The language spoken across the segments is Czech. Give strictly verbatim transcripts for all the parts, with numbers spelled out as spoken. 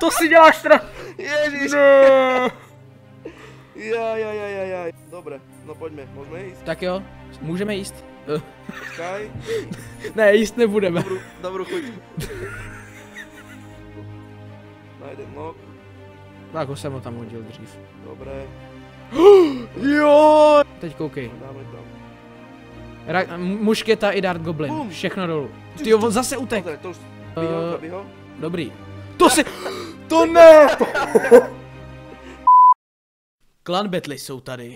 To si děláš strach. Ježiš. No. Ja, ja, ja, ja, ja. Dobre, no poďme, môžeme ísť. Tak jo, můžeme jíst. Počkaj. Ne, jíst nebudeme. Dobrú, dobrú chuť. Na jeden nok. Tak ho jsem ho tam hodil dřív. Dobre. Jo. Teď koukej. Dáme tam. Ra mušketa i Dart Goblin. Bum. Všechno dolů. Ty on zase utek. Pozri, to už... Zabij ho, zabij ho. Dobrý. To si... To ne! Clan Battle jsou tady.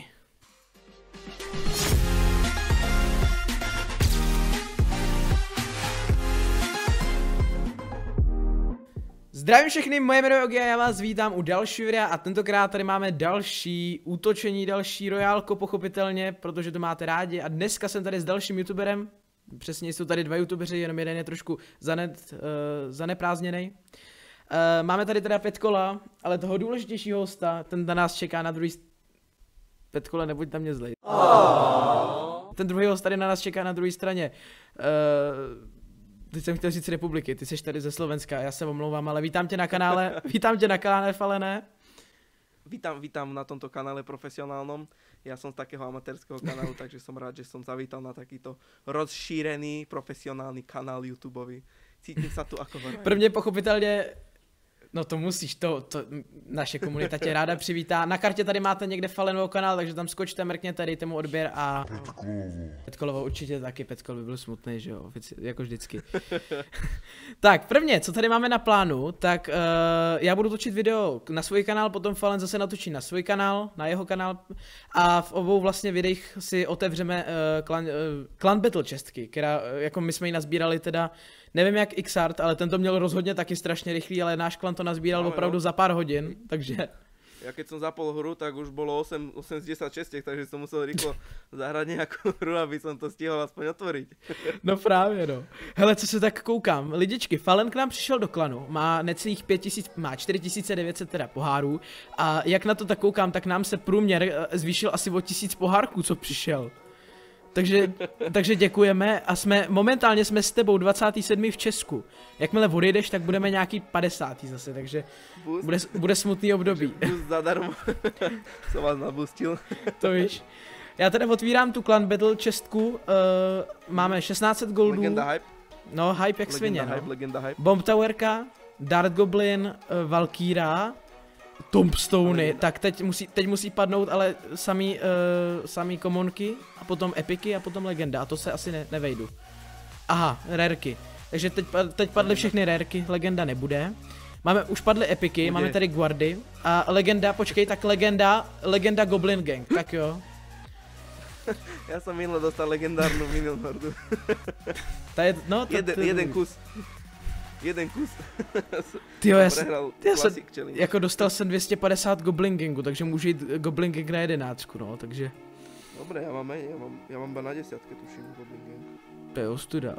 Zdravím všechny, moje jméno je Ogi a já vás vítám u dalšího videa a tentokrát tady máme další útočení, další royálko pochopitelně, protože to máte rádi a dneska jsem tady s dalším youtuberem, přesně jsou tady dva youtubeři, jenom jeden je trošku zanet, uh, zaneprázdněnej. Uh, máme tady teda Petkole, ale toho důležitějšího hosta, ten na nás čeká na druhý... Petkole, nebuď tam mě zlej. Ten druhý host tady na nás čeká na druhé straně. Uh, Teď jsem chtěl říct republiky, ty jsi tady ze Slovenska, já se omlouvám, ale vítám tě na kanále, vítám tě na kanále Falené. Vítam, vítam na tomto kanále profesionálnom. Ja som z takého amatérského kanálu, takže som rád, že som zavítal na takýto rozšírený profesionálny kanál YouTubeový. Cítim sa tu ako vraj. Prvně pochopitelně, no to musíš, to, to naše komunita tě ráda přivítá. Na kartě tady máte někde Falenovou kanál, takže tam skočte, mrkněte, dejte mu odběr a... Petkolovo určitě taky, Petkol by byl smutný, že jo, jako vždycky. Tak, prvně, co tady máme na plánu, tak uh, já budu točit video na svůj kanál, potom Falen zase natočí na svůj kanál, na jeho kanál a v obou vlastně videích si otevřeme uh, clan, uh, clan Battle čestky, která, uh, jako my jsme ji nazbírali teda, nevím jak Xart, ale ten to měl rozhodně taky strašně rychlý, ale náš klan to nazbíral no, opravdu no. za pár hodin, takže... Ja keď som zapol hru, tak už bolo osem z desať čestiek, takže som musel rýchlo zahrať nejakú hru, aby som to stihol aspoň otvoriť. No právě no. Hele, co se tak koukám, lidičky, Falen k nám přišel do klanu, má necelých pět tisíc, má čtyři tisíce devět set teda pohárů a jak na to tak koukám, tak nám se průměr zvýšil asi o tisíc pohárků, co přišel. Takže, takže děkujeme a jsme, momentálně jsme s tebou dvacátý sedmý v Česku. Jakmile odejdeš, tak budeme nějaký padesátý zase, takže bude, bude smutný období. Boost zadarmo, jsem vás nabustil. To víš. Já teda otvírám tu Clan Battle čestku, uh, máme šestnáct set goldů. Legenda hype. No, hype jak svině, hype, no. Legenda hype. Bomb Towerka, Dart Goblin, uh, Valkyra, Tombstony, tak teď musí, teď musí padnout ale samý, uh, samý komonky a potom epiky a potom legenda a to se asi ne, nevejdu. Aha, rarky. Takže teď, teď padly všechny rarky, legenda nebude. Máme, už padly epiky, bude. Máme tady guardy a legenda, počkej, tak legenda, legenda Goblin Gang, tak jo. Já jsem minule dostal legendárnu Minion Hordu. Ta je, no, ta, jeden, jeden kus. Jeden kus. Tyjo, já, já jsem, jako dostal jsem dvě stě padesát Goblin Gangu, takže můžu jít Goblin Gang na jedenáctku, no, takže... Dobre, já mám méně, já mám, já mám na desiatke, tuším, Goblin Gang. To je ostuda.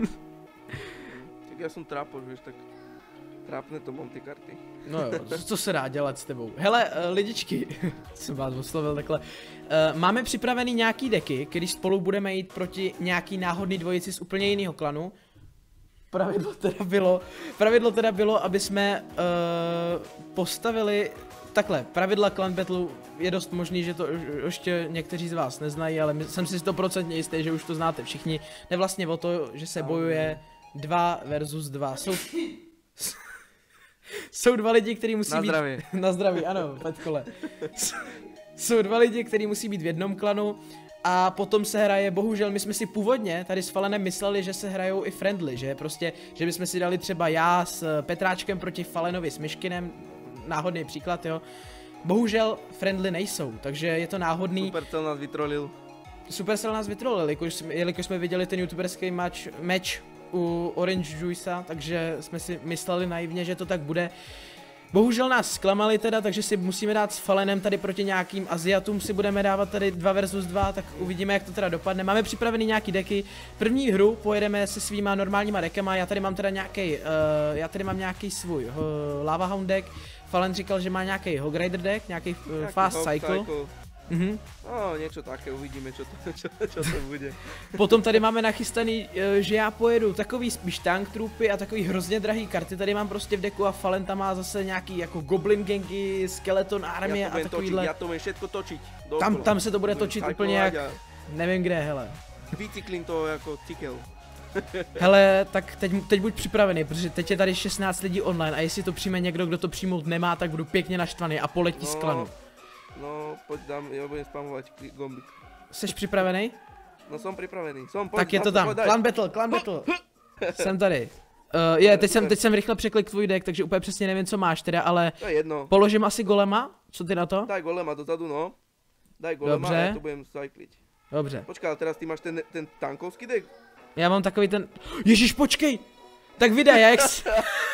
Tak já jsem trápoš, víš, tak trápne to mám ty karty. No jo, co se dá dělat s tebou. Hele, lidičky, jsem vás oslovil takhle. Uh, máme připravený nějaký deky, když spolu budeme jít proti nějaký náhodný dvojici z úplně jiného klanu. Pravidlo teda bylo, pravidlo teda bylo, aby jsme uh, postavili, takhle, pravidla Clan Battle je dost možný, že to ještě někteří z vás neznají, ale jsem si stoprocentně jistý, že už to znáte všichni. Jde vlastně o to, že se bojuje dva versus dva. Jsou, jsou dva lidi, kteří musí na být... Zdraví. Na zdraví, ano, Petkole. Jsou dva lidi, kteří musí být v jednom klanu. A potom se hraje, bohužel my jsme si původně tady s Falenem mysleli, že se hrajou i friendly, že prostě, že bychom si dali třeba já s Petráčkem proti Falenovi s Myškinem, náhodný příklad, jo. Bohužel friendly nejsou, takže je to náhodný. Supercell nás vytrolil. Supercell nás vytrolil, jelikož, jelikož jsme viděli ten youtuberský match, match u Orange Juicea, takže jsme si mysleli naivně, že to tak bude. Bohužel nás zklamali teda, takže si musíme dát s Falenem tady proti nějakým Aziatům, si budeme dávat tady dva versus dva, tak uvidíme, jak to teda dopadne. Máme připravený nějaký deky. První hru pojedeme se svýma normálníma dekama, já tady mám teda nějaký, uh, já tady mám nějaký svůj uh, Lava Hound deck. Falen říkal, že má nějaký Hog Rider deck, nějaký uh, Fast Cycle. cycle. Mhm. No, niečo také, uvidíme, čo to, čo, čo to bude. Potom tady máme nachystaný, eh, že já pojedu takový spíš tank trupy a takový hrozně drahý karty. Tady mám prostě v deku a Falenta má zase nějaký jako Goblin gangy, Skeleton armie Ja a takovýhle. točiť, ja to budem všetko točiť. Tam, tam se to bude točit úplně jak, nevím kde, hele. Vycyklím to jako cykel. Hele, tak teď, teď buď připravený, protože teď je tady šestnáct lidí online a jestli to přijme někdo, kdo to přijmout nemá, tak budu pěkně naštvaný a poletí No. z klanu. No, poď dám, ja budem spamovať gombik. Jsi připravený? No som pripravený, som, poď. Tak je to dám, tam, poď, daj. clan battle, clan battle. Jsem tady. Uh, je, teď jsem, teď jsem rychle překlik tvůj deck, takže úplně přesně nevím, co máš teda, ale To je jedno. položím asi golema, co ty na to? Daj golema dozadu, no. Daj golema Dobře. a ja to budem cykliť. Dobře, Počkaj, ale teraz ty máš ten, ten tankovský deck? já mám takový ten, Ježíš počkej, tak vydaj, já jak, s-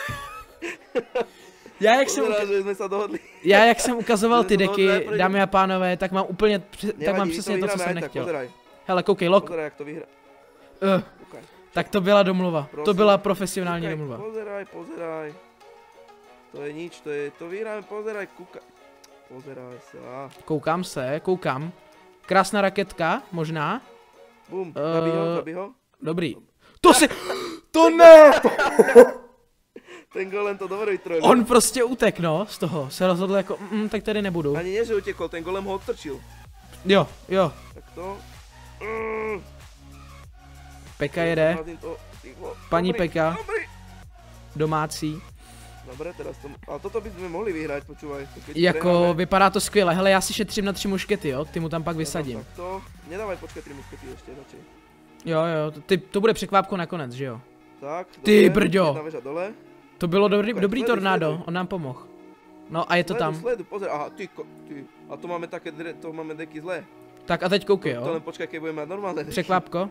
já jak jsem, Pozerá, uka- že sme sa dohodli. já jak jsem ukazoval ty Že to bylo deky, dobré, dámy a pánové, tak mám úplně, při- tak mám Nevadí, přesně to, co vyhráme jsem aj tak, nechtěl. Pozeraj, Hele, koukej, lok, pozeraj, jak to vyhrá. uh, Kúkaj. tak to byla domluva, to Prosím. byla profesionální Kúkaj, domluva. Pozeraj, pozeraj. To je nič, to je, to vyhráme, pozeraj, kúkaj. Pozeraj sa. Koukám se, koukám. Krásná raketka, možná. Bum, Eh, zabij ho, zabij ho. Dobrý. To si... To ne! Ten golem to dobre vytrojil. On prostě utek, no, z toho. Se rozhodl jako, mm, tak tady nebudu. Ani nie, že utekol, ten golem ho odstrčil. Jo, jo. Tak to... Mm. Peka jede, Zrazím to, ty vole. Paní Dobrý, Peka. Dobrý. domácí. Dobre, teraz to... Ale toto by sme mohli vyhrať, počúvaj. to keď Jako, prehráme, vypadá to skvěle. Hele, já si šetřím na tři muškety, jo. Ty mu tam pak vysadím. Takto. Nedávaj, počkaj, tri muskety ešte radšej. Jo, jo, ty, to bude překvápko nakonec, že jo. Tak, Ty dobre, brďo. Jedna veža dole. To bylo dobrý, Sleduj, dobrý sleduj, tornádo, sleduj. on nám pomohl. No a je to Sleduj, tam. Sleduj, pozor, aha, ty, ko, ty. A to máme také, dre, to máme deky zlé. Tak a teď koukej, To jo. len počkaj, keď budeme mať normálne deky. Překvápko,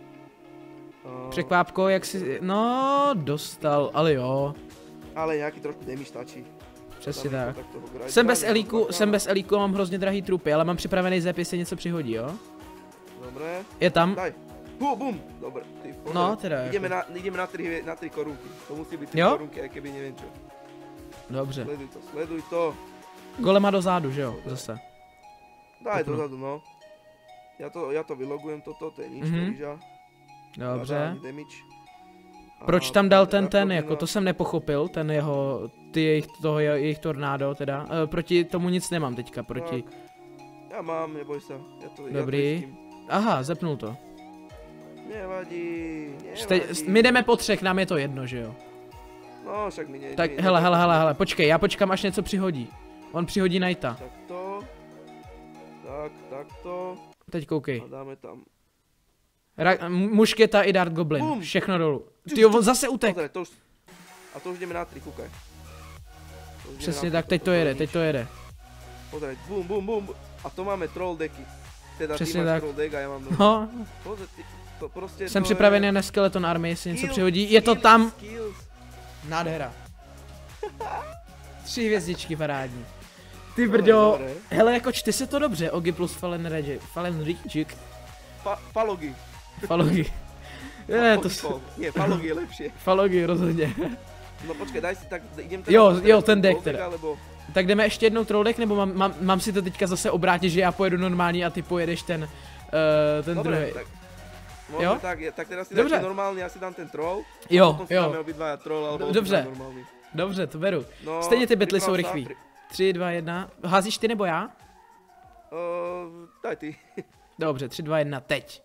A- překvápko, jak si, no, dostal, ale jo. Ale nějaký trošku damage stačí. Přesně Dáme tak. to takto hrať. Jsem bez Daj, elíku, dvakrát. jsem bez elíku, mám hrozně drahý trupy, ale mám připravený zep, jestli něco přihodí, jo? Dobre, Je tam? daj. Bum, bum, dobre. Ty, pozor. No, teda Ideme jako. na, ideme na tri, na tri korunky. To musí byť tri Jo? korunky, aj keby neviem čo. Dobře. Sleduj to, sleduj to. Golema do zádu, že jo? Zase. Daj Kopnu. dozadu, no. Ja to, ja to vylogujem toto, to je nič, Mhm. to rýža. Dobře. Žiadny damage. A Proč tam dal poďme ten na ten, Robina. jako to jsem nepochopil, ten jeho, ty jejich, toho, jejich tornádo teda. E, proti tomu nic nemám teďka, proti. Tak. Ja mám, neboj sa. Ja to, Dobrý. Ja to istím. Aha, zepnul to. Nevadí, Ste, nevadí. my jdeme po třech, nám je to jedno, že jo? No, však mi ne... Tak mi hele, ne- hele, hele, hele, počkej, já počkám, až něco přihodí. On přihodí Knighta. Takto. Tak, takto. Teď koukej. A dáme tam. Ra- m- mušketa i Dart Goblin, Bum. všechno dolů. Ty on zase utek. Pozri, to už... A to už ideme na tri, kúkaj. To už ideme Přesně na tak, tri, teď to je jede, nič. teď to jede. Pozri, bum, bum, bum. A to máme troll decky. Teda Přesně ty máš tak. troll deck a ja mám... No, Pozri, ty, to prostě jsem to připravený je... na Skeleton Army, jestli něco Skill, přihodí. Je to skills, tam. skills. Nádhera. Tři hvězdičky parádní. Ty No, brďo, dobré. hele jako čty se to dobře, Ogi plus Fallen Rage, Fallen Rage, Fa falogy. Falogi. Je, to Falogy, s... fal- Nie, falogy je lepšie. Falogi rozhodně. No počkej, daj si tak, idem teda... Jo, postaviť jo, ten deck troll deck, teda. Alebo... Tak jdeme ještě jednou troll deck, nebo mám, mám, mám si to teďka zase obrátit, že já pojedu normální a ty pojedeš ten, uh, ten Dobre, druhý. tak... Jo? Jo? Tak, je- tak teraz si Dobře. dáš normálny, ja si dám ten troll. Jo, Potom si dáme jo, obidvaja troll, alebo Dobře. obidvaja normálny. dobře, to beru. No, Stejně ty betly jsou priprav sa, rychlý. pri- Tři, dva, jedna. Házíš ty nebo já? Uh, daj ty. Dobře, tři, dva, jedna, teď.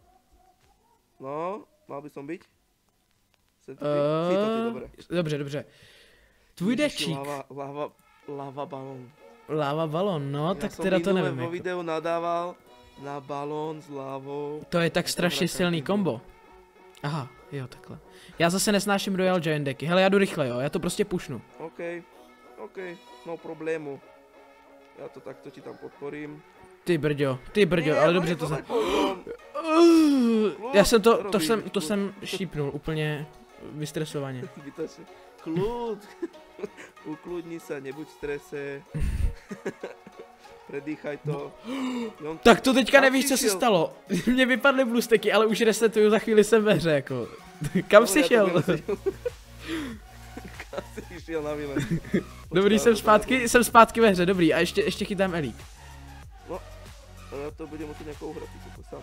No, mal by som byť? Sem to ty? Uh, Si to ty, dobre. Dobře, dobře. Tvůj Ježiši, dečík. Lava, lava, lava balón. Láva balon, no, Ja tak som teda to minule nevím. vo Jako. videu nadával na balón s lávou. To je tak to strašně hra silný karty, kombo. Aha, jo, takhle. Já zase nesnáším Royal Giant decky. Hele, já jdu rychle, jo, já to prostě pušnu. OK, OK, no problému. Ja to takto ti tam podporím. Ty brďo, ty brďo, Nie, ale poď, dobře to poď, za... poď, Uh, Já jsem to, to robíš, jsem, to klud. jsem šípnul úplně vystresovaně. Zbytočne. Kľud. Ukludni sa, nebuď v strese. Predýchaj to. Jon, Tak to teďka Kam nevíš, jsi co se šel? stalo. Mně vypadly bluesteky, ale už resetuju, za chvíli jsem ve hře, jako. Kam jsi ja to šel? budem si- Kam si šiel na výlet? Dobrý, Počkaj, jsem to zpátky, tady jsem zpátky ve hře, dobrý. A ještě, ještě chytám elík. A já to budem muset nějakou uhrát, to sám.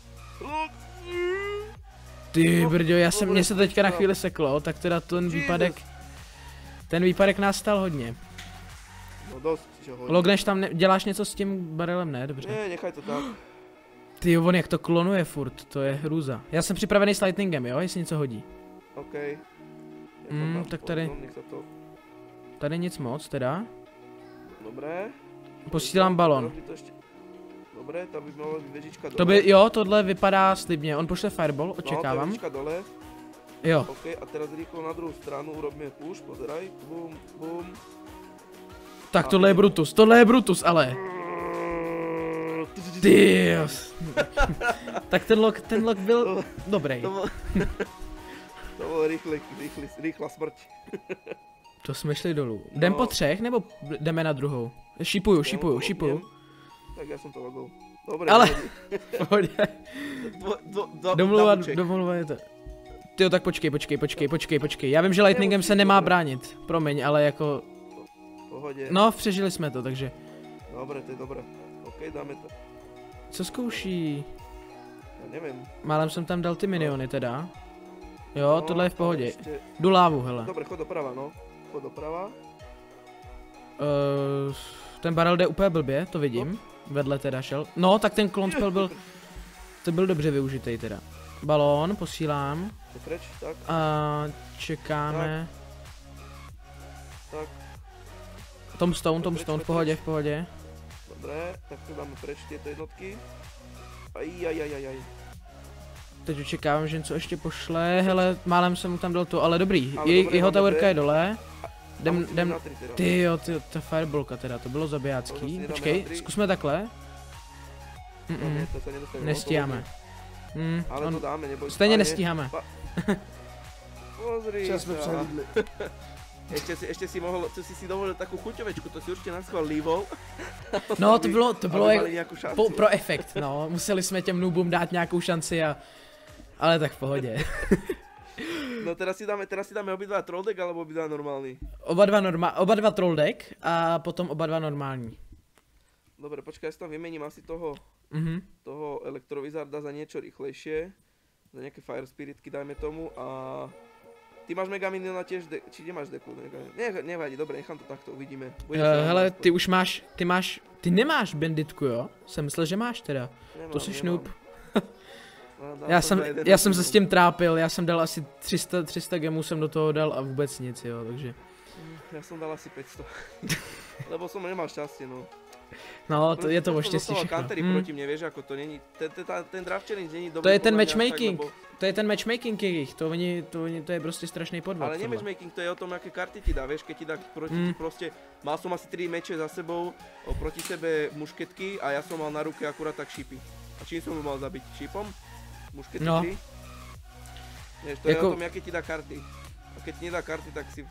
Ty No, brďo, já jsem, dobré, mě se teďka na no. chvíli seklo, tak teda ten Jesus. výpadek, ten výpadek nás stal hodně. No dost, že hodně. Logneš tam, ne, děláš něco s tím barelem, ne? Dobře. Ne, nechaj to tak. Ty on jak to klonuje furt, to je hrůza. Já jsem připravený s lightningem, jo, jestli něco hodí. OK. Já Mm, tam tak tady- potom, nech sa to... Tady nic moc teda. Dobré. Posílám balon. Robí to ještě... Dobré, tam by mohla být věžička dole. To by, jo, tohle vypadá slibně, on pošle fireball, No, to je očekávám. věžička dole. Jo, OK, a teraz rýchlo na druhou stranu urobíme push, pozeraj. Bum, bum. tak tohle je Brutus, tohle je Brutus, ale. Ty jo. Tak ten log, ten log byl dobrý. To bol... to bol rýchle, rýchle, rýchla smrť. To jsme šli dolů. Jdem No. po třech, nebo jdeme na druhou? Šipuju, šipuju, šipuju. Tak ja som to logol. Dobre, Ale- nevadí. Pohodě. Dvo, dvo, dvo, Domluva, double check. domluva je to. Tyjo, tak počkej, počkej, počkej, počkej, počkej. Já vím, že lightningem se nemá bránit. Promiň, ale jako, Pohodě. no, přežili jsme to, takže. Dobre, to je dobré. OK, dáme to. Co zkouší? Ja neviem. Málem jsem tam dal ty miniony teda. Jo, No, tohle je v pohodě. Ešte... Jdu lávu, hele. Dobre, chod doprava, no. Chod doprava. Uh, ten barel jde úplně blbě, to vidím. Vedle teda šel. No, tak ten klon spell byl, to byl dobře využitý teda. Balón, posílám. To preč, tak, A čekáme. tak. Tombstone, Tombstone, v pohodě, v pohodě. Dobre, tak tu dáme preč tieto jednotky. Aj, aj, aj, aj, aj. Teď očekávám, že něco ještě pošle, hele, málem jsem mu tam dal to, ale dobrý, Ale Je, dobré, jeho máme towerka dvě. je dole. A Jdem, musíme jdem, na tri teda. ty jo, ty, ta fireballka teda, to bylo To zabijácký. zase nedáme Počkej, na tri. zkusme takhle. No, Mm-mm, ne, to sa nedostaneme. nestíháme. Mm, Ale to on, dáme, neboj. stejně Pane, nestíháme. Pozri Čas sme sa. přehlídli. Ešte si, ešte si mohol, tu si si dovolil takú chuťovečku, to si určite naschval líbol. No, to bylo, to bylo Aby jak, mali nejakú šancu. po, pro efekt, no, museli jsme těm noobům dát nějakou šanci a, ale tak v pohodě. No teraz si dáme, teraz si dáme obidva troll deck, alebo obidva normálny. Oba dva, norma, oba dva troll deck a potom oba dva normální. Dobre, počkaj, ja si tam vymením asi toho, Mhm. toho elektrovizarda za niečo rýchlejšie. Za nejaké fire spiritky dajme tomu a... Ty máš Megaminiona tiež, de- či nemáš deku? Ne, nevadí, dobre, nechám to takto, uvidíme. Bude sa Uh, vám hele, aspoň. ty už máš, ty máš, ty nemáš banditku, jo? Jsem myslel, že máš teda. Nemám, To jsi nemám. noob. No, dám Já to jsem, za jeden já jsem se rok. s tím trápil, já jsem dal asi tři sta, tři sta gemů jsem do toho dal a vůbec nic, jo, takže. Ja som dal asi päťsto. Lebo som nemal šťastie, no. No, to, je to o Prosto štěstí dostával všechno. countery Hmm. proti mne, vieš, ako to není, ten, ten, ten, ten draft challenge není dobrý. To je ten podľa mňa až tak, matchmaking, lebo- to je ten matchmaking jejich, to oni, to oni, to je prostě strašný podvod. Ale nie tohle. matchmaking, to je o tom, aké karty ti dá, vieš, keď ti dá proti Mm. ti proste, mal som asi tri meče za sebou, o, proti sebe mušketky a ja som mal na ruke akurát tak šipy. A čím som ho mal zabiť? Šipom? Muškety No. tri? Vieš, to je Jako- o tom, aké ti dá karty. A keď ti nedá karty, tak si...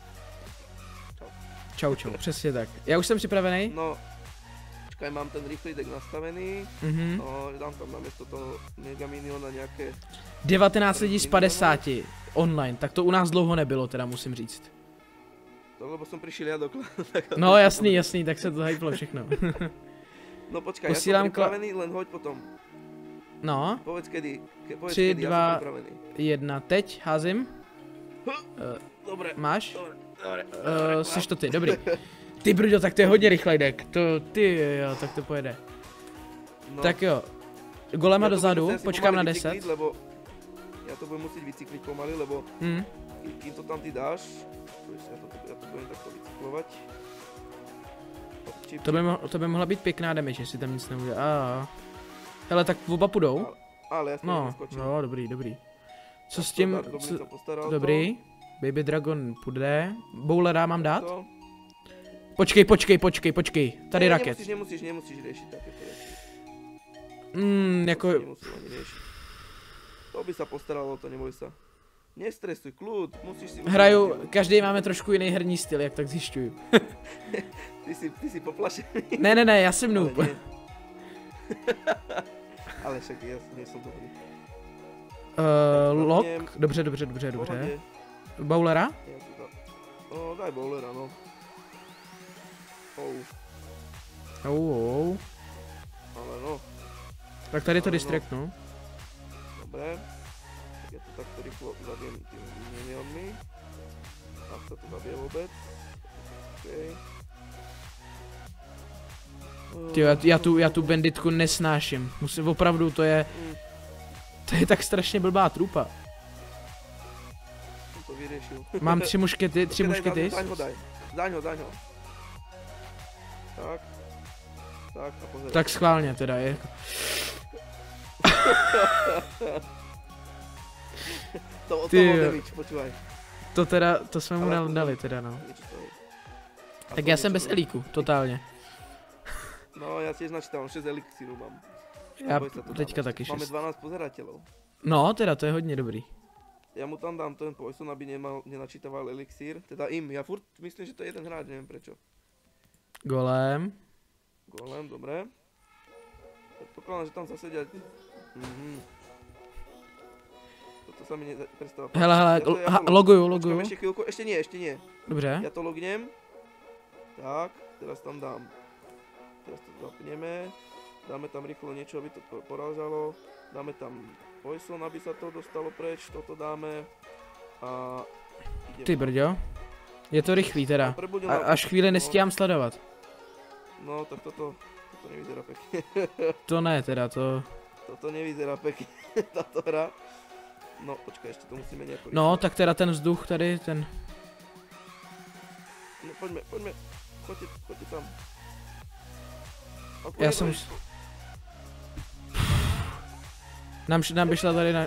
Čau, čau, přesně tak. Já už jsem připravený. No, počkaj, mám ten rýchly deck nastavený, Mhm. no, dám tam namiesto toho Megaminiona nejaké... devatenáct lidí z padesáti online, tak to u nás dlouho nebylo, teda musím říct. To, lebo som prišiel ja do kla- No jasný, jasný, tak se to hyplo všechno. No počkaj, Posílám ja som kla- pripravený, len hoď potom. No, Povedz kedy, ke, povedz Tři, kedy, ja dva- som pripravený. jedna, teď házím. Uh, Dobre, máš? dobre, dobre. Uh, seš to ty, dobrý. Ty brďo, tak to je hodně rychlej deck, to ty jo, tak to pojede. No, Tak jo, golema ja to dozadu, budem musieť asi počkám na pomaly deset. vycykliť, Lebo ja to budem musieť vycykliť pomaly, lebo Hm. ký- kým to tam ty dáš, ja to, ja to budem takto vycyklovať. Čip, To by, mo- to by mohla být pěkná damage, jestli tam nic neudělá. Ah. Hele, tak oba půjdou. Ale ja som No, neskočil. no, dobrý, dobrý. Co s To tím, Dark Goblin co, sa postaral dobrý. Baby Dragon půjde. Bowlera mám to. dát? To. Počkej, počkej, počkej, počkej. Tady Ne, raket. Nemusíš, nemusíš, nemusíš riešiť takéto veci. Mm, jako, Nemusím ani riešiť. To by sa postaralo, to neboj sa. Nestresuj, kľud, musíš si... hraju, každý máme trošku jiný herní styl, jak tak zjišťuju. Ty si, ty si poplašený. Ne, ne, ne, já jsem Ale noob. nie. Ale však ja nie som dobrý. Uh, lock, Zapnem. dobře, dobře, dobře, dobře. Pohode. Bowlera? Ja si to... No, daj bowlera, no. Oh, Oh, oh. ale no. Tak tady to Áno. distraktnu. Dobre. Tak ja to takto rýchlo zabiem tými minionmi. Ak sa to zabije vôbec. Okej. Ty, já, já, tu, já tu banditku nesnáším. Musím, opravdu, to je... Mm, To je tak strašně blbá trupa. som to vyriešil. Mám tři muškety, tři Počkaj, daj, muškety. Daň ho, daj. Daň ho, daň ho. Tak. Tak a pozeraj. Tak schválně teda, je jako... To, to Ty bol jo. damage, počúvaj. To teda, to jsme mu Ale dal- to- dali teda no. Niečo to je. A Tak to já jsem niečo bez to je. elíku, totálně. No, ja tiež načítam, šesť elixíru mám. Já Neboj sa to teďka dáme. taky Máme šest. dvanásť pozerateľov. No, teda to je hodně dobrý. Ja mu tam dám ten poison, aby nemal, nenačítaval elixír. Teda im, ja furt myslím, že to je jeden hráč, neviem prečo. Golem. Golem, dobre. Predpokladám, že tam zasedia... Mhm. Toto sa mi neprestáva. Hele, hele, Ja to- lo- ja ha, to log- loguju, Počkám loguju. ešte chvíľku, ešte nie, ešte nie. Dobře. Ja to lognem. Tak, teraz tam dám. Teraz to zapneme. Dáme tam rýchlo niečo, aby to po- porážalo. Dáme tam poison, aby sa to dostalo preč. Toto dáme. A ideme. Ty brďo. Je to rychlý teda. Prebudil A, na- až chvíli no, nestíhám sledovat. No, tak toto, toto nevyzerá pekne. To ne teda, to... Toto nevyzerá pekne, táto hra. No, počkaj, ešte to musíme nejako... No, rýchlo. tak teda ten vzduch tady, ten... No, poďme, poďme. Choďte, choďte tam. A Já poďme jsem... rýchlo. Nám, š- nám by šla tady na...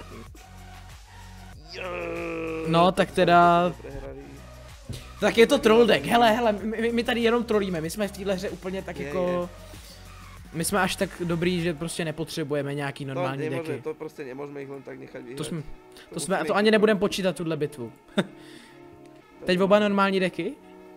Jé, No, tak teda- jsme prehrali. Tak je to troll deck, hele, hele, my, my tady jenom trollíme, my jsme v téhle hře úplně tak Je, jako... My jsme až tak dobrý, že prostě nepotřebujeme nějaký To normální nemôže, decky. to prostě nemôžeme ich len tak nechať vyhrať. To jsme, To to jsme, musíme to ich ani nebudeme počítat tuhle bitvu. Teď oba normální decky?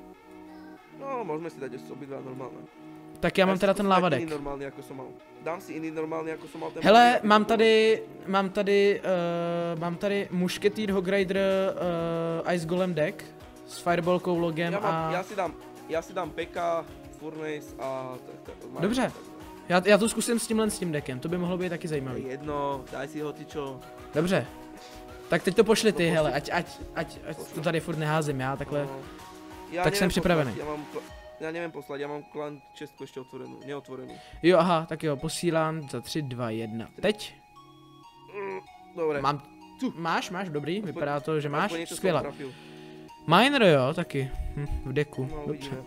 No, môžeme si dať ešte obidva normálne. Tak já mám si teda ten skúsim dať lava iný deck. normálny, ako som mal. Dám si iný normálny, ako som mal ten... Hele, první, mám ako som tady, mám tady, uh, mám tady Mušketýr, Hog Rider, uh, Ice Golem deck s Fireballkou, mal. logem Ja, mám, a... ja si dám, ja si dám P K, Furnace a... tak- tak- Dobře. Já, já to zkusím s tímhle s tím deckem, to by mohlo být taky Je zajímavý. jedno, daj si ho ty čo. Dobře. Tak teď to pošli ty, To hele, pošli. ať, ať, ať, ať to tady furt neházím já takhle. No. Ja Tak neviem jsem připravený. Poslať, ja, mám, kla- ja neviem poslať, ja mám klan čestku ešte otvorenú, neotvorenú. Jo, aha, tak jo, posílám za tři, dva, jedna. Teď? Mm, Dobre. Mám, máš, máš, dobrý, Aspoň- vypadá to, že máš, aspoň niečo som skvěle. trafil. Miner jo, taky, hm, v deku, No, dobře. uvidíme.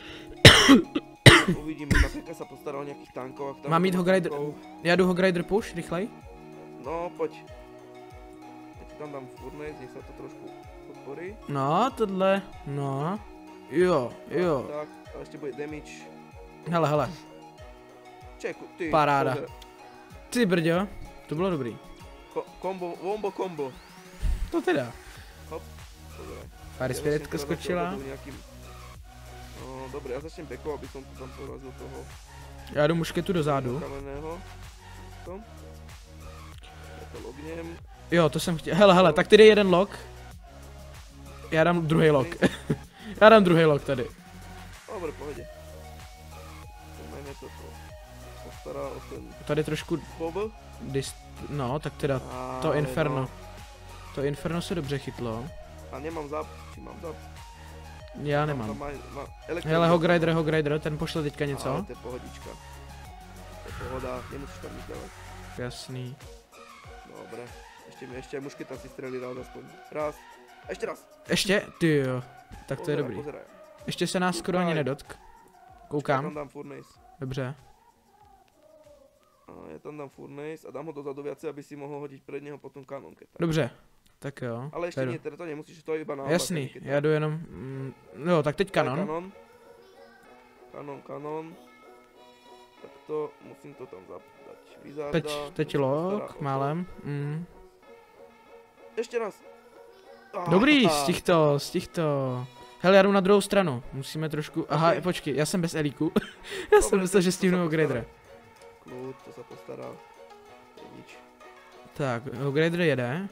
Uvidíme, tá Peka sa postará o nejakých tankov. ak tam Mám bude jít Hog Rider- tankov. Já jdu Hog Rider push, rychlej. No, poď. Ja ti tam dám Furnace, nech sa to trošku podporí. No, tohle, no, jo, jo, Tak, a ešte bude damage. hele, hele, Čeku, ty. Paráda. pozeraj. ty brďo, to bylo dobrý. Ko kombo, wombo kombo. To teda. Pozeraj. Pár Ja spiritka začnem skočila. kladať nejakým... No, dobre, ja začnem bekou, aby som to tam porazil toho Já jdu mušketu do zádu. kamenného. To. Ja to lognem. Jo, to jsem chtěl, hele, hele, tak tady je jeden log. Já dám druhý log. Já dám druhý log tady. Dobre, pohode. Majme to to. Postará o ten Tady trošku bob. dist... No, tak teda to Ale inferno. no. To inferno se dobře chytlo. A nemám zap, či mám zap? Já Tam nemám. má, má elektro- Hele, Hog Rider, Hog Rider, ten pošle teďka Ale něco. to je pohodička. To je pohoda, nemusíš tam nič dávať. Jasný. Dobre. Ešte mi, ešte aj mušketa si strelí rád aspoň. Raz. Ešte raz. Ještě? Ty jo. Tak to je Pozeraj, dobrý. Pozeraj. Ještě se nás skoro ani Koukaj. nedotk. Ja tam Koukám. dám Furnace. Dobře. A ja tam dám Furnace a dám ho dozadu viacej, aby si mohol hodiť pred neho potom kanonke. Tak. Dobře. Tak jo. Ale ešte Jdu. nie, teda to nemusíš, to je iba na Jasný, oblak, já jdu jenom... Mm, jo, tak teď kanon. Kanon. Kanon, kanon. Tak to, musím to tam zap- dať Wizarda. Teď, teď ten sa postará o log, to. málem. Mm. Ešte raz. Ah, Dobrý, ah. stih to, stih to. Hele, já jdu na druhou stranu. Musíme trošku... Aha, Ok. počkej, já jsem bez elíku. Já jsem Dobre, myslel, to- že to sa stihnu Hog postará. Ridera. Kľud, to sa postará. To je nič. Tak, Hog Rider jede.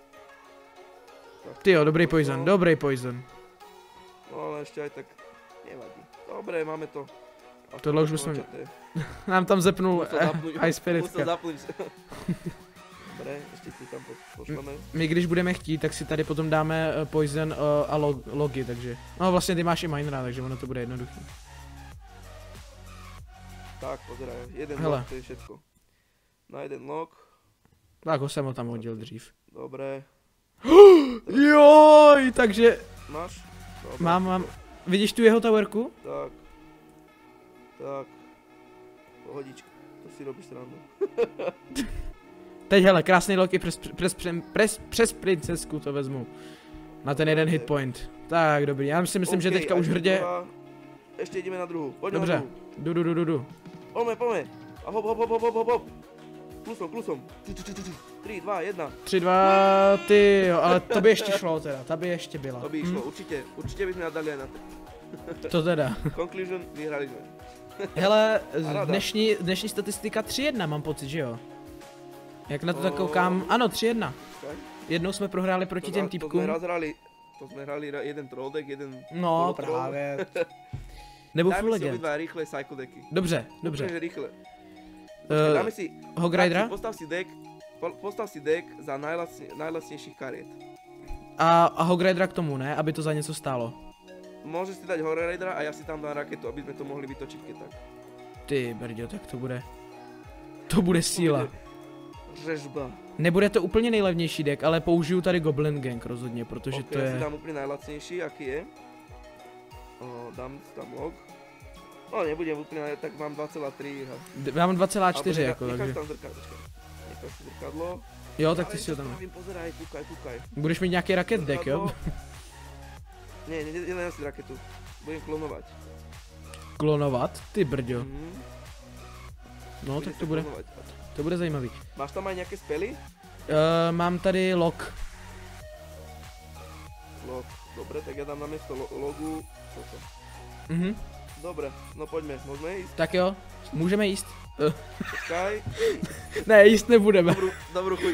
Tak, Ty jo, dobrý to- poison, dobrý poison. No ale ešte aj tak nevadí. Dobre, máme to. Tohle už bychom... Nám tam zepnul Ice Spiritka. Dobre, ešte si tam pošleme. My když budeme chtít, tak si tady potom dáme Poison a log, logy, takže... No vlastně ty máš i minera, takže ono to bude jednoduché. Tak, pozeraj, jeden Hele. log, to je všetko. Na jeden log. Tak ho jsem ho tam hodil dřív. Dobre. Joj, takže... Máš? Dobre. Mám, mám. Vidíš tu jeho towerku? Tak. Tak. Pohodička, to si robíš srandu. Teď hele, krásný loky přes, přes, přes, přes princesku to vezmu. Na ten jeden hit point. Tak, dobrý, já si myslím, okay, že teďka už hrdě... Druhá. Ještě jdeme na druhou, pojďme dobře. na druhou. Du, du, du, du, du. Pojďme, pojďme. A hop, hop, hop, hop, hop, hop. Klusom, klusom. tři, dva, jedna. tři, dva, ty jo, ale to by ještě šlo teda, ta by ještě byla. To by šlo, hm? určitě, určitě bychom nadali na to. To teda. Conclusion, vyhrali jsme. Hele, dnešní, dnešní statistika tři jedna mám pocit, že jo? Jak na to tak koukám, ano, tři jedna. Jednou jsme prohráli proti těm týpkům. To jsme rozhrali, to jsme hráli jeden troll deck, jeden... No, právě. Nebo full legend. Dáme si obidva rychle cycle decky. Dobře, dobře. Úplně rychle. Uh, dáme si... Hog Ridera? Postav si deck, postav si deck za najlacně, najlacnějších kariet. A, a Hog Ridera k tomu, ne? Aby to za něco stálo. Môžeš si dať Hog Ridera a ja si tam dám raketu, aby sme to mohli vytočiť keď tak. Ty brďo, tak to bude... To bude síla. Řežba. Nebude to úplně nejlevnější deck, ale použiju tady Goblin Gang rozhodně, protože okay, to je... ja si dám úplně najlacnější, aký je. O, dám si tam log. No nebudem úplně, tak mám dva celá tri. Já mám dva celá čtyři jako, necháš takže... tam zrkadlo, necháš si zrkadlo. Jo, tak ty si ho tam... Spravím, pozeraj, kúkaj, kúkaj. Budeš mít nějaký raket deck, jo? Ne, nedám si raketu. Budem klonovať. Klonovat? Ty brďo. Mm. No, Bude tak to bude... Klonovat. To bude zajímavý. Máš tam aj nejaké spely? Uh, mám tady log. Log, dobre, tak ja dám na miesto lo logu toto. Mhm. Dobre, no poďme, môžeme ísť? Tak jo, můžeme jíst. Počkaj. Ne, jíst nebudeme. Dobrou, dobrou chuť.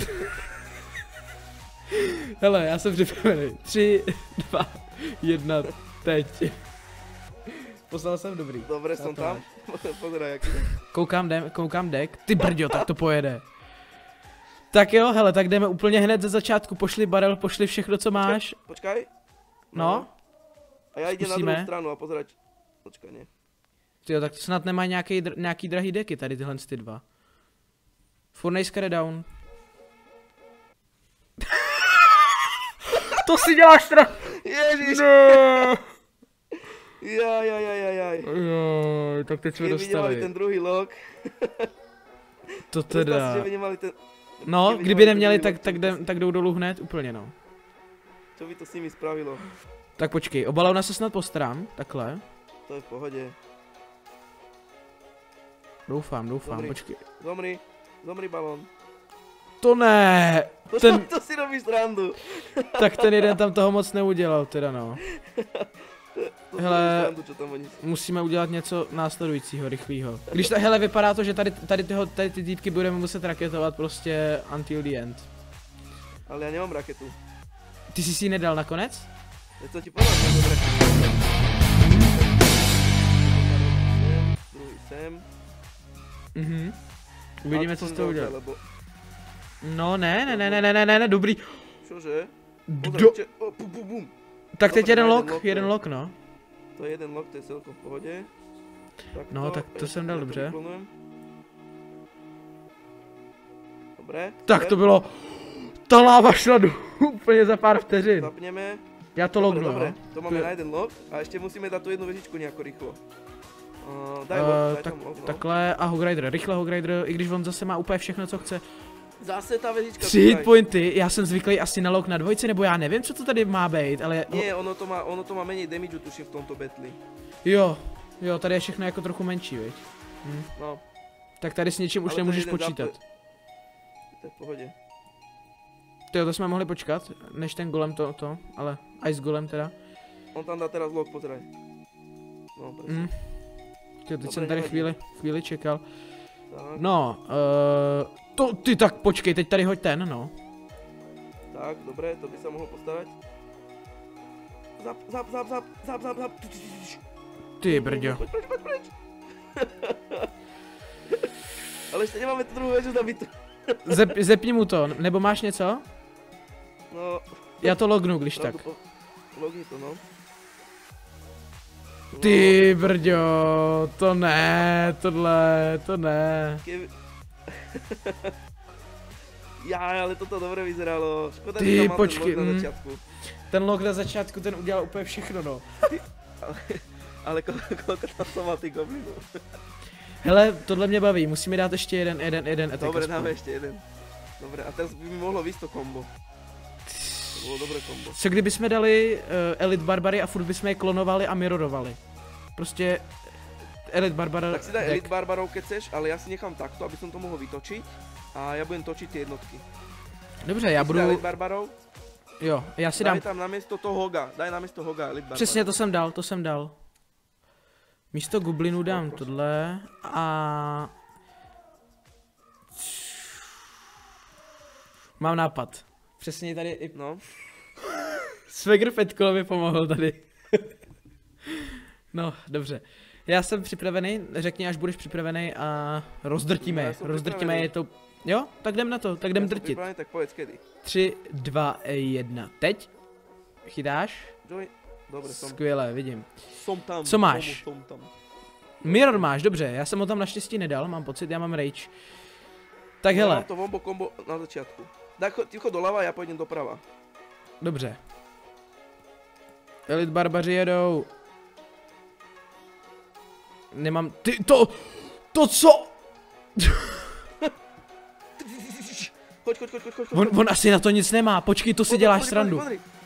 Hele, já jsem připravený. Tři, dva, jedna, teď. Poslal jsem dobrý. Dobre, som tam. Pozeraj, jaký. Koukám, de koukám deck. Ty brďo, tak to pojede. Tak jo, hele, tak jdeme úplně hned ze začátku. Pošli barel, pošli všechno, co máš. Počkaj. No. no. A já jdem na druhou stranu a pozerať. Počkaj, ne. Tyjo, tak to snad nemá nějaký, dr nějaký drahý decky tady tyhle ty dva. Furnace Carry Down. To si děláš strach. Ježiš. No. Jaj, jaj, jaj, jaj. Joj, tak teď jsme dostali. Kdyby nemali ten druhý log. To teda. Představ si, že by nemali ten... No, kdyby, kdyby neměli, tak, tak, jdem, tak jdou dolů hned úplně, no. Co by to s nimi spravilo? Tak počkej, o balóna se snad postarám, takhle. To je v pohodě. Doufám, doufám, Zomri. počkej. Zomri, zomri balón. To ne, To, ten... to si robíš srandu. Tak ten jeden tam toho moc neudělal, teda no. To hele, srandu, čo tam oni... musíme udělat něco následujícího, rychlého. Když ta, hele, vypadá to, že tady, tady, tyho, tady ty týpky budeme muset raketovat prostě until the end. Ale já nemám raketu. Ty jsi si ji nedal nakonec? Teď co ti povedal, že mám raketu. Druhý sem. Mhm. Uvidíme, co s toho udělat. Lebo... No ne, ne, ne, ne, ne, ne, ne, ne, dobrý. Čože? Do... Oh, bum, bum, bum. Tak teď Dobre, jeden jeden lok, lok, jeden to- lok, no. To je jeden log, to je celkom v pohodě. Tak No, tak to jsem dal já dobře. vyklonujem. Dobré. Tak super. to bylo, ta láva šla do, úplně za pár vteřin. Zapněme. Já to Dobre, lognu, dobre, jo. to máme na jeden log a ještě musíme dát tu jednu věžičku nějak rychlo. Uh, daj Uh, log, daj tak, tam log, no. takhle a Hog Rider, rychle Hog Rider, i když on zase má úplně všechno, co chce. Zase ta věžička. Tři hit pointy, já jsem zvyklý asi na log na dvojce, nebo já nevím, co to tady má být, ale... Nie, ono to má, ono to má méně damage, tuším v tomto betli. Jo, jo, tady je všechno jako trochu menší, viď. Hm. No, Tak tady s něčím už ale to je nemůžeš jeden počítat. zap- To je v pohodě. Tyjo, to jsme mohli počkat, než ten golem to, to, ale Ice Golem teda. On tam dá teraz log, pozeraj. No, presne. Hm. Tyjo, teď Dobre, jsem tady nevadí. chvíli, chvíli čekal. Tak, No, uh, to, ty tak počkej, teď tady hoď ten, no. tak, dobré, to by se mohlo postarat. Zap, zap, zap, zap, zap, zap, zap. Ty brďo. Pojď, pojď, pojď, pojď. Ale ještě nemáme tu druhou věžu zabitu. Zep, zepni mu to, nebo máš něco? No. Já to lognu, když tak. Po... Logni to, no. no. Ty brďo, to ne, tohle, to ne. Keby... Já, ale toto dobře vyzeralo. Škoda, Ty, že tam mal počkej, ten log na mm. začátku. Ten log na začátku, ten udělal úplně všechno, no. ale ale kol, kolko tam to má ty goblinů. Hele, tohle mě baví, musíme dát ještě jeden, jeden, jeden attack. Dobre, aspoň. dáme ještě jeden. Dobre, a teraz by mi mohlo víc to kombo. To bylo dobré kombo. Co kdyby jsme dali uh, Elite Barbary a furt bychom je klonovali a mirorovali? Prostě Elite Barbara Tak si daj deck. Elite Barbarov, keď chceš, ale já si nechám takto, aby som to mohl vytočiť. A já budem točiť ty jednotky. Dobře, já Si daj Elite budu, Barbarov, jo, já si daj dám, tam namiesto toho Hoga, daj namiesto Hoga Elite Barbarov. přesně to jsem dal, to jsem dal. Místo Goblinů dám prosím. tohle a... Mám nápad. Přesně tady i No, Swagger Petkolo mi pomohl tady. No, dobře. Já jsem připravený, řekni, až budeš připravený a rozdrtíme No, já je. jsem Rozdrtíme připravený. je to... Jo? Tak jdem na to, tak jdem ja som drtit. pripravený, tak povedz kedy. tři, dva, jedna. Teď? Chytáš? Joy, dobre, som, Skvěle, vidím. som tam. Co máš? Som, som tam. Mirror máš, dobře, já jsem ho tam naštěstí nedal, mám pocit, já mám rage. Tak Ja hele, mám to wombo kombo na začiatku. Daj, cho, ty chod doľava, ja pôjdem doprava. dobře. Elite barbaři jedou. Nemám, ty, to, to co? Choď, choď, choď, choď, choď. On, on asi na to nic nemá, počkej, to si děláš srandu.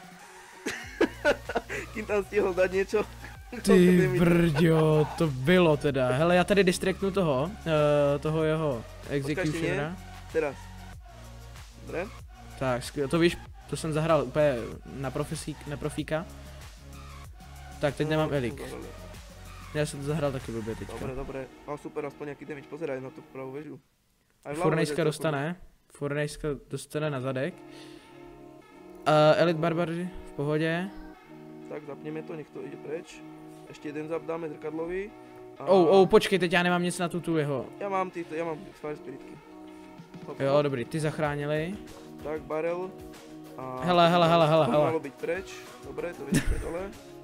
Kým tam stihl dať niečo. Ty brďo, to bylo teda. Hele, já tady distraktnu toho, uh, toho jeho executionera. Teraz. Dobre. Tak, skvěle, to víš, to jsem zahrál úplně na, profesík, na profíka. Tak, teď nemám elik. Já jsem to zahrál taky blbě teďka. Dobre, dobre. Mám super, aspoň nejaký damage, pozeraj na tú pravú väžu. Aj vľavo Furnejska veže, dostane, Furnejska dostane na zadek. Uh, Elite Barbaři v pohodě. Tak, zapneme to, nech to ide preč. Ešte jeden zap dáme zrkadlový. A... Oh, oh, počkej, teď já nemám nic na tu tu jeho. Ja mám týto, ja mám Fire Spiritky. Hop, Jo, hop. dobrý, ty zachránili. Tak, barel. A... Hele, hele, hele, hele, to hele. malo byť preč. Dobre, to vidíte dole.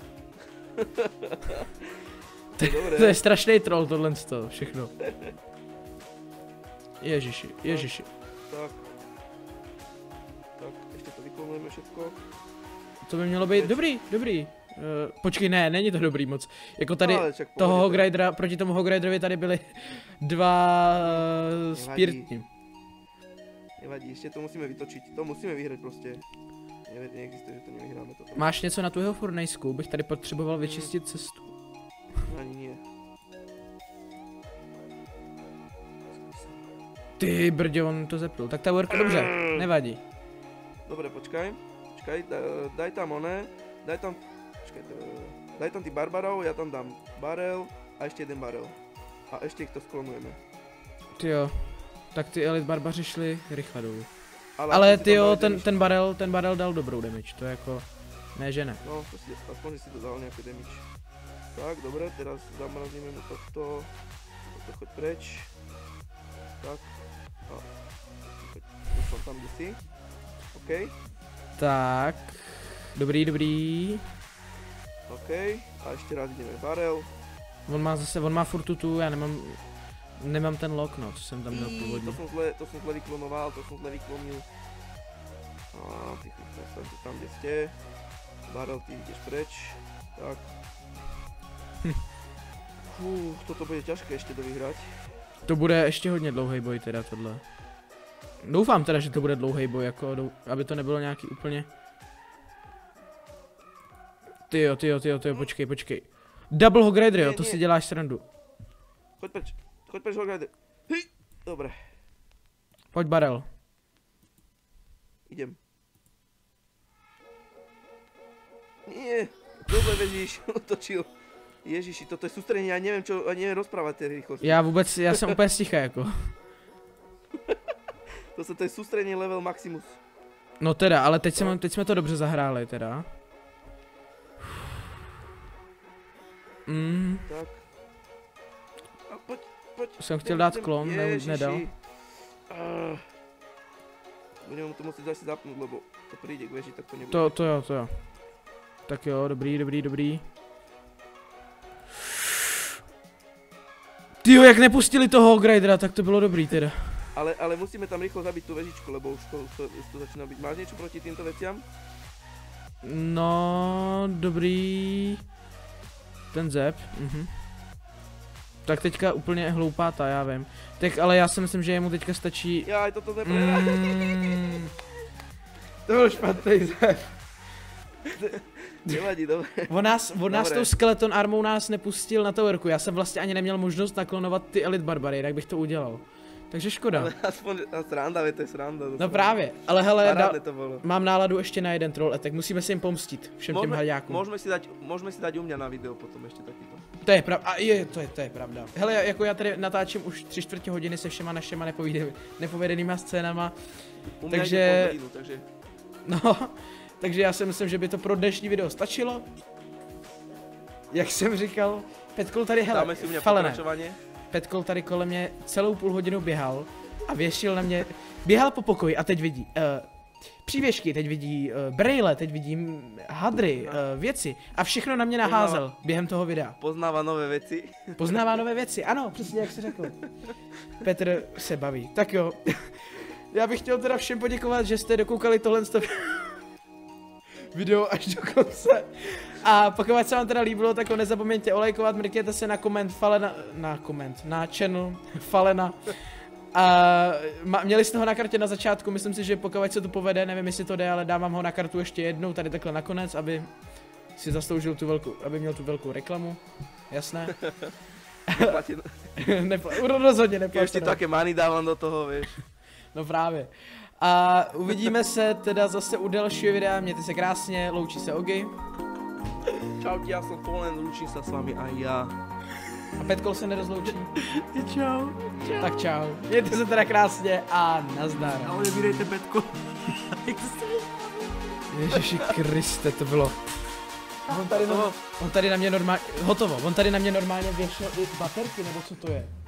To, Dobre. to je strašný troll tohle z toho, všechno. Ježiši, ježiši. Tak. Tak, ešte to vyklonujeme všetko. To by mělo být dobrý, dobrý. Uh, počkej, ne, není to dobrý moc. Jako tady Ale však toho pohodě, Hogridera, proti tomu Hogriderovi tady byly dva uh, Nevadí. spirtní. Nevadí, ešte to musíme vytočiť. To musíme vyhrať proste. Ne, neexistuje, že to nevyhráme toto. Máš něco na tu jeho furnejsku? Bych tady potřeboval vyčistit cestu. Ani nie. Ty brďo, on to zepnul. Tak Towerko, dobře, nevadí. Dobre, počkaj. Počkaj, da, daj tam one. Daj tam... Počkaj, to, daj tam ty barbarov, ja tam dám barel a ešte jeden barel. A ešte ich to sklonujeme. Ty jo. Tak ty Elite Barbaři šli rychle dolů. Ale, Ale aspoň si ty tam jo, dali ten, damage. ten barel, ten barel dal dobrou damage, to je jako... Ne, že ne. No, to si, aspoň, že si to dal nejaké damage. Tak, dobre, teraz zamrazíme mu tohto. Tohto choď preč. Tak. A... Choď, choď tam, kde si. OK. Tak. Dobrý, dobrý. OK. A ešte raz ideme barel. On má zase, on má furt tu tu, já nemám... Nemám ten lock, no, co jsem tam měl Í, původně. To som zle, to som zle vyklonoval, to som zle vyklonil. A ty chlapci tam, kde ste. Barel, ty ideš preč. Tak. Fú, toto bude ťažké ešte dovyhrať. To bude ještě hodně dlouhý boj teda tohle. Doufám teda, že to bude dlouhý boj, jako, dou- aby to nebylo nějaký úplně... Tyjo, tyjo, tyjo, tyjo, počkej, počkej. Double Hogrider, jo, Nie, to nie. si děláš srandu. Choď preč, choď preč, Hogrider. Hej, dobre, Pojď barel. idem. Nie, dobre vežíš, otočil. Ježiši, toto je sústredenie, ja neviem čo, ani neviem rozprávať tej rýchlosti. Já vůbec, já jsem úplně sticha, jako. To, sa, to je sústredenie level maximus. No teda, ale teď, jsem, teď jsme to dobře zahráli teda. Mm. Tak. A pojď, pojď. Jsem chtěl dát klon, ne, nedal. Uh. Budeme to muset zase zapnout, lebo to přijde k veži, tak to nebude. To, to jo, to jo. Tak jo, dobrý, dobrý, dobrý. Tyjo, jak nepustili toho Gridera, tak to bylo dobrý teda. Ale, ale musíme tam rýchlo zabiť tú vežičku, lebo už to, už to, už to začíná byť. Máš niečo proti týmto veciam? No, dobrý. Ten zep, mhm. Tak teďka úplně hloupá ta, já vím. Tak ale já si myslím, že jemu teďka stačí... Já, toto neprejde. Mm. To byl špatný zep. Nevadí, dobré. On nás, on nás tou skeleton armou nás nepustil na towerku, já jsem vlastně ani neměl možnost naklonovat ty elite barbary, jak bych to udělal. Takže škoda. Ale aspoň sranda, to je sranda. No právě, ale hele, da, to bylo. mám náladu ještě na jeden troll attack, musíme se jim pomstit, všem môžeme, těm hadiákům. Môžeme si, dať, môžeme si dať u mě na video potom ještě takýto. To je pravda, a je, to je, to je pravda. Hele, jako já tady natáčím už tři čtvrtě hodiny se všema našima nepovedenýma scénama, u mě takže... Hodinu, takže... No, takže já si myslím, že by to pro dnešní video stačilo. Jak jsem říkal, Petkol tady, hele, dáme si u mě Falene. pokračování. Petkol tady kolem mě celou půl hodinu běhal a věšil na mě, běhal po pokoji a teď vidí uh, přívěšky, teď vidí uh, brejle, teď vidí hadry, uh, věci a všechno na mě naházel Poznává. během toho videa. Poznává nové věci. Poznává nové věci, ano, přesně jak jsi řekl. Petr se baví, tak jo. Já bych chtěl teda všem poděkovat, že jste dokoukali tohle video až do konce. A pokud se vám teda líbilo, tak ho nezapomeňte olajkovat, mrkněte se na koment Falena, na koment, na channel Falena. A měli jste ho na kartě na začátku, myslím si, že pokud se to povede, nevím jestli to jde, ale dávám ho na kartu ještě jednou, tady takhle nakonec, aby si zasloužil tu velkou, aby měl tu velkou reklamu, jasné? Neplatí. Nepla- rozhodně neplatí. Ještě také money dávám do toho, víš. No právě. A uvidíme se teda zase u dalšího videa, mějte se krásně, loučí se Ogi. Čau, já jsem Fallen, loučím se s vámi a já. A Petkol se nerozloučí. Čau. Čau. Tak čau. Mějte se teda krásně a nazdar. A odebírejte Petkol. Ježiši Kriste, to bylo. On tady, na, on tady na mě normálně, hotovo, on tady na mě normálně věšel i baterky, nebo co to je?